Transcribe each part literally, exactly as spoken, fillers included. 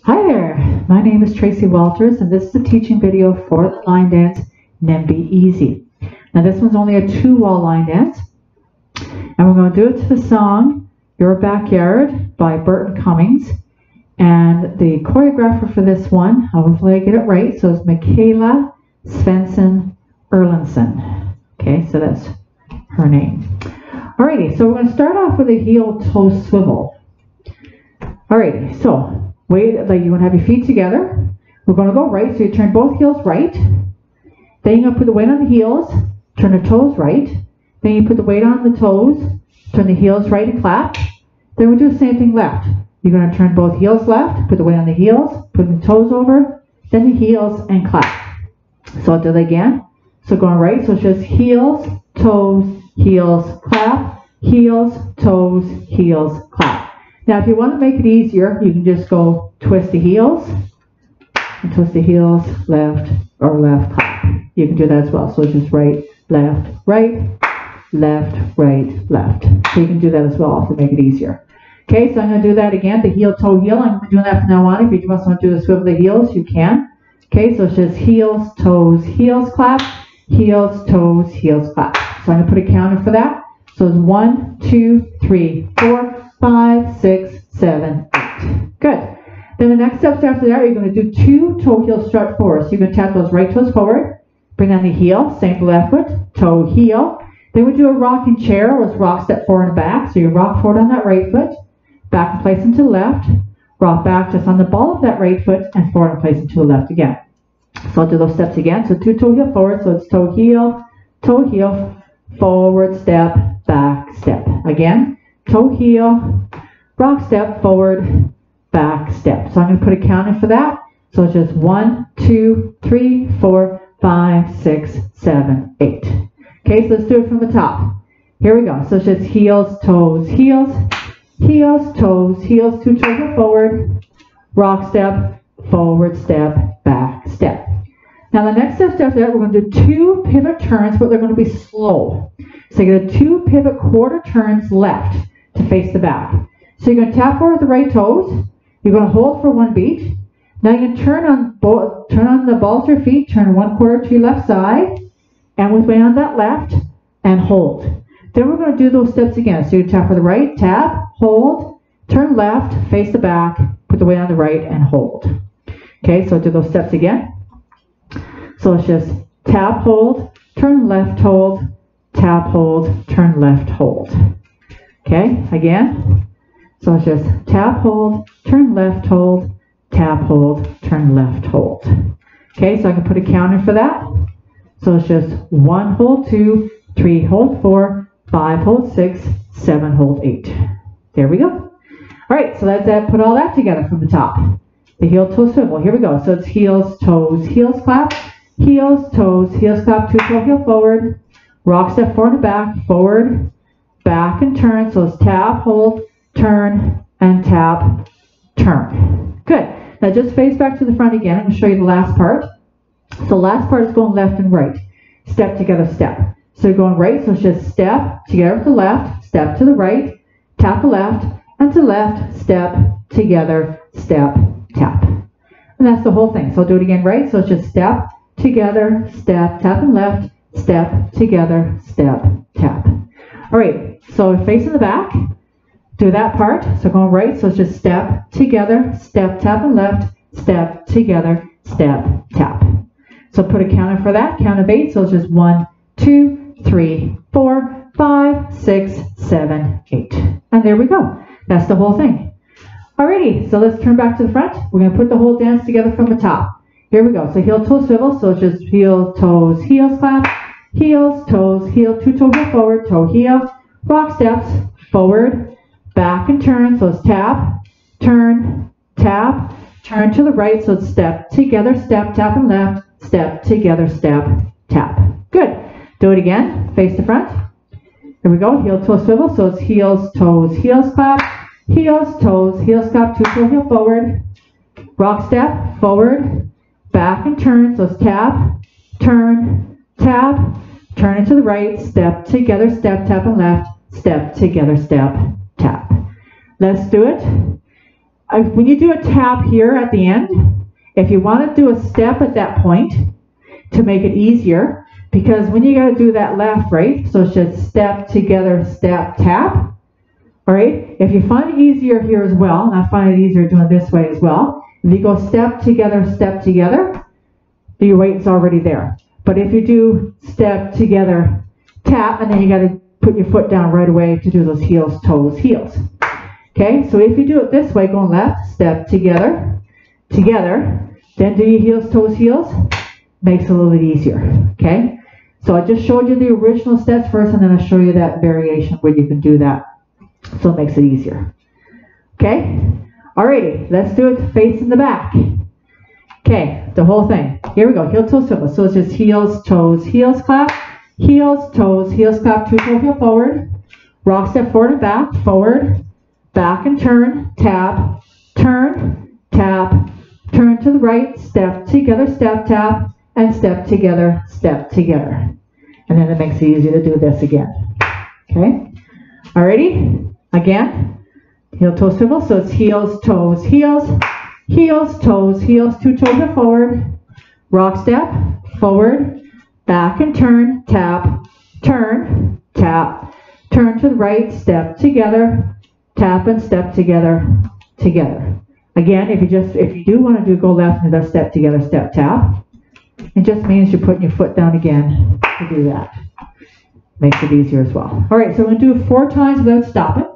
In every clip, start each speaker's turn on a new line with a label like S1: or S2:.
S1: Hi there, my name is Tracy Walters and this is a teaching video for the line dance NIMBY Easy. Now this one's only a two wall line dance and we're going to do it to the song Your Backyard by Burton Cummings, and the choreographer for this one, hopefully I get it right, so it's Michaela Svensson Erlandson. Okay, so that's her name. Alrighty, so we're going to start off with a heel toe swivel. Alrighty, so wait, like you want to have your feet together. We're going to go right, so you turn both heels right. Then you're going to put the weight on the heels, turn the toes right. Then you put the weight on the toes, turn the heels right and clap. Then we do the same thing left. You're going to turn both heels left, put the weight on the heels, put the toes over, then the heels and clap. So I'll do that again. So going right, so it's just heels, toes, heels, clap, heels, toes, heels, clap. Now, if you want to make it easier, you can just go twist the heels, and twist the heels, left, or left, clap. You can do that as well. So it's just right, left, right, left, right, left. So you can do that as well to make it easier. Okay, so I'm going to do that again, the heel, toe, heel. I'm doing that from now on. If you just want to do the swivel of the heels, you can. Okay, so it's just heels, toes, heels, clap, heels, toes, heels, clap. So I'm going to put a counter for that. So it's one, two, three, four, five, six, seven, eight. Good. Then the next steps after that, you're going to do two toe heel strut forwards. So you're going to tap those right toes forward, bring on the heel, same for left foot, toe, heel. Then we do a rocking chair, or rock step forward and back. So you rock forward on that right foot, back and place into the left, rock back just on the ball of that right foot, and forward and place into the left again. So I'll do those steps again. So two toe heel forward, so it's toe heel, toe heel, forward step, back step. Again, toe heel, rock step, forward, back step. So I'm going to put a count in for that. So it's just one, two, three, four, five, six, seven, eight. Okay, so let's do it from the top. Here we go. So it's just heels, toes, heels, heels, toes, heels, two toes heel forward, rock step, forward step, back step. Now the next step after that, we're going to do two pivot turns, but they're going to be slow. So you get two pivot quarter turns left to face the back. So you're going to tap forward the right toes. You're going to hold for one beat. Now you can turn on both, turn on the balls of your feet, turn one quarter to your left side, and with weight on that left, and hold. Then we're going to do those steps again. So you tap for the right, tap, hold, turn left, face the back, put the weight on the right, and hold. Okay, so do those steps again. So it's just tap, hold, turn left, hold, tap, hold, turn left, hold. Okay, again. So it's just tap, hold, turn left, hold, tap, hold, turn left, hold. Okay, so I can put a counter for that. So it's just one, hold two, three, hold four, five, hold six, seven, hold eight. There we go. All right, so that's that. Put all that together from the top. The heel, toe, swivel. Here we go. So it's heels, toes, heels, clap, heels, toes, heels, clap, two toe heel forward, rock step forward and back, forward, back and turn. So it's tap, hold, turn, and tap, turn. Good. Now just face back to the front again. I'm going to show you the last part. So last part is going left and right. Step together, step. So you're going right, so it's just step together to the left, step to the right, tap the left, and to the left, step together, step, tap. And that's the whole thing. So I'll do it again right. So it's just step together, step, tap and left, step together, step, tap. All right, so facing the back, do that part. So going right, so it's just step together, step, tap and left, step together, step, tap. So put a counter for that, count of eight. So it's just one, two, three, four, five, six, seven, eight. And there we go. That's the whole thing. Alrighty, so let's turn back to the front. We're going to put the whole dance together from the top. Here we go. So heel, toe, swivel. So it's just heel, toes, heels, clap, heels, toes, heel, two toe heel forward, toe, heel, rock steps, forward, back and turn. So it's tap, turn, tap, turn to the right. So it's step together, step, tap and left, step together, step, tap. Good. Do it again. Face the front. Here we go. Heel, toe, swivel. So it's heels, toes, heels, clap, heels, toes, heels, clap, two toe heel forward, rock step, forward, back and turn. So it's tap, turn, tap, turn it to the right, step together, step, tap and left, step together, step, tap. Let's do it I, when you do a tap here at the end, if you want to do a step at that point to make it easier, because when you got to do that left, right, so it's just step, together, step, tap, all right? If you find it easier here as well, and I find it easier doing it this way as well, if you go step, together, step, together, your weight's already there. But if you do step, together, tap, and then you got to put your foot down right away to do those heels, toes, heels. Okay, so if you do it this way, going left, step, together, together, then do your heels, toes, heels, makes it a little bit easier. Okay, so I just showed you the original steps first, and then I'll show you that variation where you can do that. So it makes it easier. Okay, alrighty, let's do it facing the back. Okay, the whole thing. Here we go, heel, toe, swivel. So it's just heels, toes, heels, clap, heels, toes, heels, clap, two toe, heel forward, rock step forward and back, forward, back and turn, tap, turn, tap, turn to the right, step together, step, tap, and step together, step together. And then it makes it easy to do this again. Okay, alrighty, again, heel, toe, swivel. So it's heels, toes, heels, heels, toes, heels, two toes are forward, rock step, forward, back and turn, tap, turn, tap, turn to the right, step together, tap and step together, together. Again, if you just, if you do want to do go left and the step together, step, tap, it just means you're putting your foot down again to do that. Makes it easier as well. All right, so we're going to do it four times without stopping.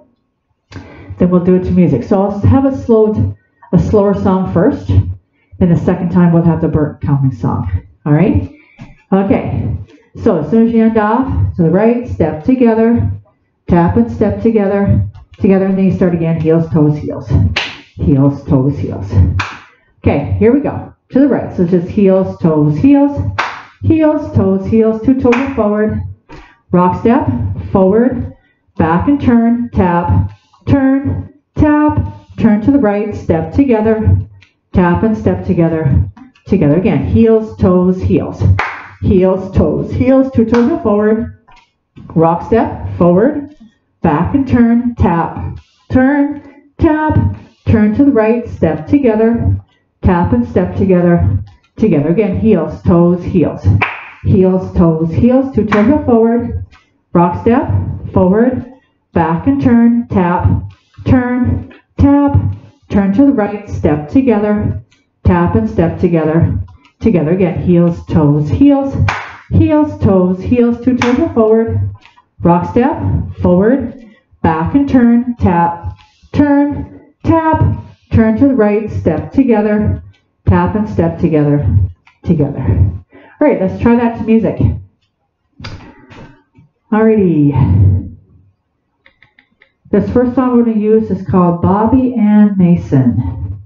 S1: Then we'll do it to music. So I'll have a slowed a slower song first, then the second time we'll have the Burton County song. All right? Okay, so as soon as you end off, to the right, step together, tap and step together, together, and then you start again, heels, toes, heels, heels, toes, heels. Okay, here we go, to the right, so just heels, toes, heels, heels, toes, heels, two toes forward, rock step, forward, back and turn, tap, turn, tap, turn to the right, step together, tap and step together, together again. Heels, toes, heels. Heels, toes, heels, two toes go forward. Rock step, forward, back and turn, tap, turn, tap, turn to the right, step together, tap and step together, together again. Heels, toes, heels. Heels, toes, heels, two toes go forward. Rock step, forward, back and turn, tap, turn, tap, turn to the right, step together, tap and step together, together again. Heels, toes, heels, heels, toes, heels, two toes go forward, rock step, forward, back and turn, tap, turn, tap, turn to the right, step together, tap and step together, together. All right, let's try that to music. Alrighty. This first song we're going to use is called Bobby Ann Mason.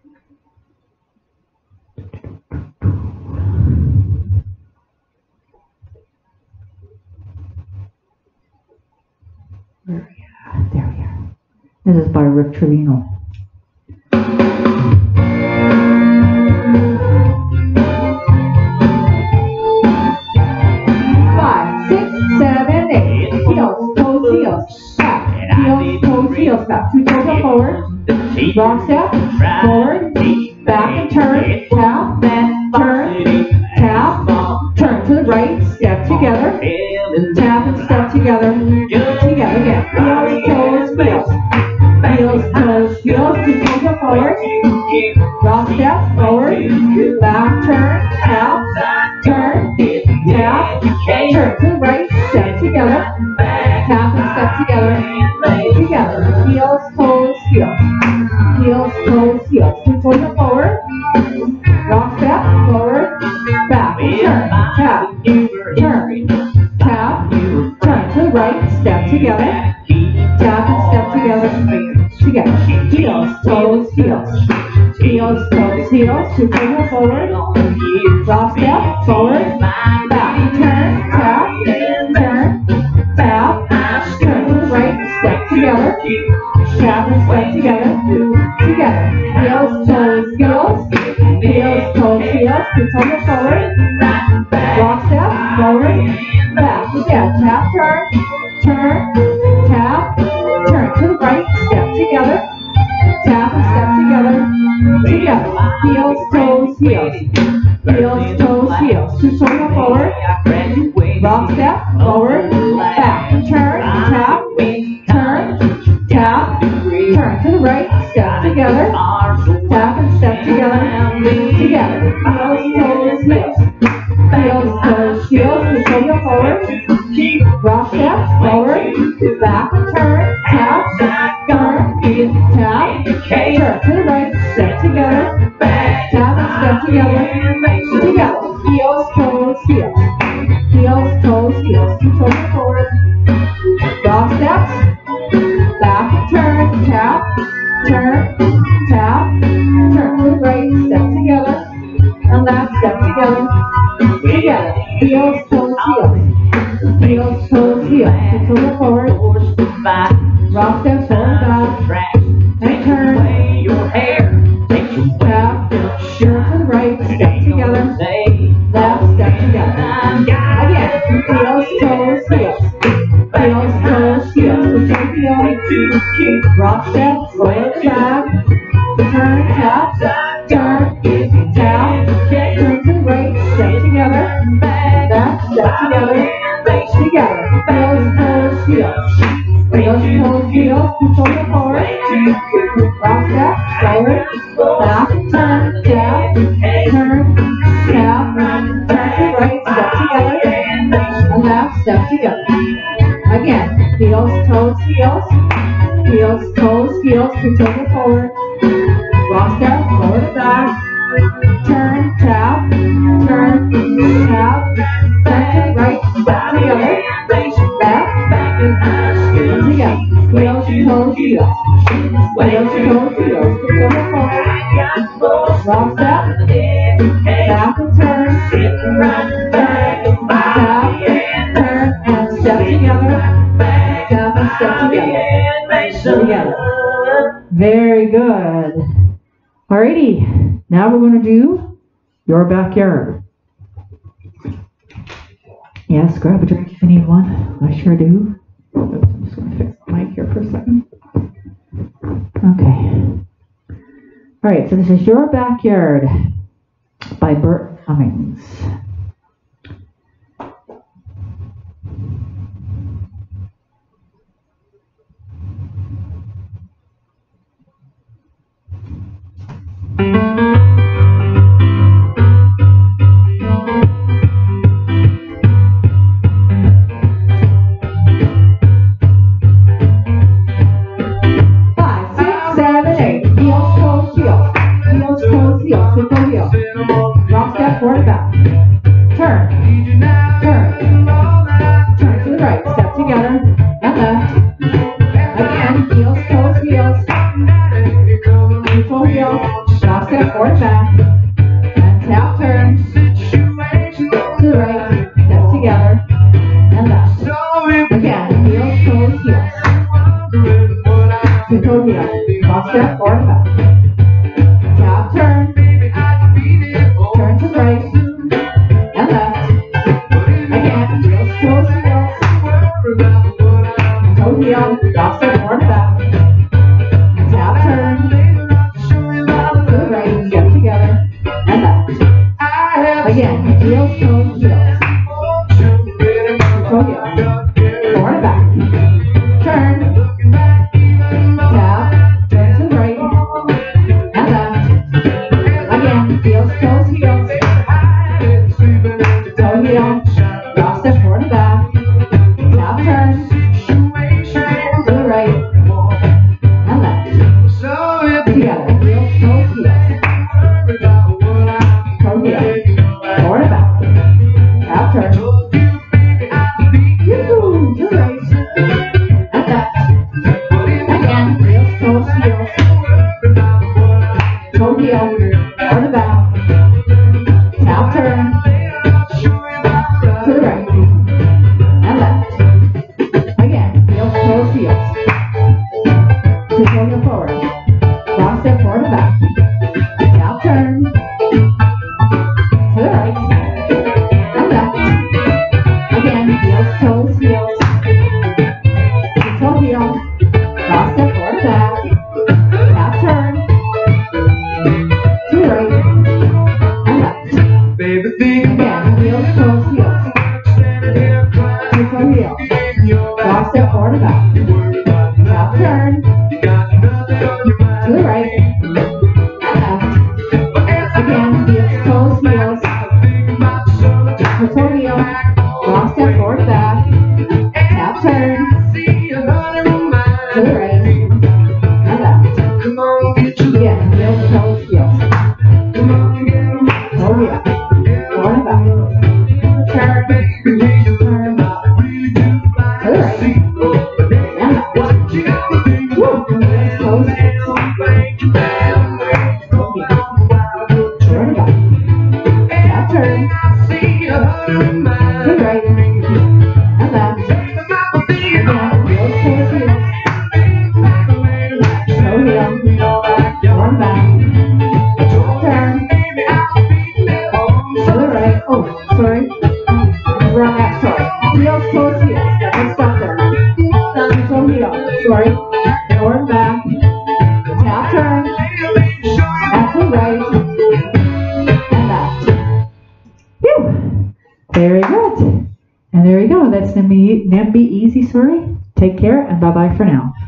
S1: Where are we at? There we are. This is by Rick Trevino. Five, six, seven, eight. Heels, toes, heels. Heels, toes, heels, back, two toes go forward, rock step, forward, back and turn, tap, turn, tap, turn to the right, step together, tap and step together, together again. Heels, toes, heels. Heels, toes, heels, two toes go forward, rock step, forward, back, turn, tap, turn, tap, turn to the right, step together, tap and step together, together. Heels, toes, heels. Heels, toes, heels. Two toes go forward, rock step, forward, back, turn, tap, turn, tap, turn to the right, step together, tap and step together, together. Heels, toes, heels. Heels, toes, heels. Two toes go forward, rock step, forward, back, turn, tap, turn, tap, turn to the right, step together, tap and step together, together. Heels, toes, heels. Heels, toes, heels. Two toes go forward, rock step, forward, back, again, tap, turn, turn, tap, turn to the right, step together, tap and step together. together. Heels, toes, heels. Heels, toes, heels. Two shoulder forward. Rock step, forward, back. Turn, tap, turn, tap, turn to the right. Step together. Tap and step together. Together. Heels, toes, heels. Heels, toes, heels. Two shoulder forward. Rock step, forward, back, turn, tap, turn, tap, turn to the right. Step together. Tap and step together. Together. Heels, toes, heels. Heels, toes, heels. Two toes forward. Rock steps. Back, turn, tap, turn, tap, turn to the right. Step together. And left, step together. Together. Heels, toes, heels. Heels, toes, heels. Two toes forward. Rock steps, forward, back. And turn. Tap, turn to the right. Step together. Left, step together. Again, heels, toes, heels. Heels, toes, heels. Push your heel. Rock step, forward, back. Turn, tap, turn, tap. Turn to the right, step together. Back, step together. Together. Heels, toes, heels. Heels, toes, heels. Two shoulder forward. Rock step, forward, back, turn, tap, turn, tap, turn to the right, step together, and left, step together. Again, heels, toes, heels, heels, toes, heels, two toes forward, rock step, forward, back, turn, tap, turn, tap, turn to the right, step together, left, and together. Heels, toes, heels. Heels, toes, heels. Two toes forward. Rock step, back and turn, turn, tap, turn, and step together, tap and step together, together. Very good. Alrighty, now we're going to do your backyard. Yes, grab a drink if you need one. I sure do. Oops, I'm just going to fix the mic here for a second. Okay. All right, so this is Your Backyard by Bert Cummings. Rock step forward, back. Turn. Turn. Turn to the right. Step together. And left. Again. Heels, toes, heels. Neutral heel. Rock step forward, back. And tap, turn. To the right. Step together. And left. Again. Heels, toes, heels. Neutral heel. Rock step forward, back. Tap, turn. Turn to the right and left. Again, heels, toes, heels. Toe heel, rock step forward and back. Tap, turn. To the right, step together and left. Again, heels, toes, heels. Toe heel, forward and back. Turn. Tap, turn to the right and left. Again, heels, toes, heels. Toe heel. Rock step forward and back. Tap, turn. To the right and left. Together. Heels, toes, heels. Toe heel. Forward and back. toes, heels. Oh yeah. Forward and back. Turn. Turn. To the right. And back. Woo. Toes, heels. Oh yeah. Forward and back. Now turn. To the right. And left. Again. Heels, toes, heels. Toe heel. Forward and back. Turn. To the right. Oh, sorry. Wrong half, sorry. Heels, toes, heels. Got mixed up there. Toe heel. Sorry. Forward and back. Now turn. And to the right. And left. Phew. Very good. And there you go. That's Nimby, Nimby Easy, sorry. Take care and bye-bye for now.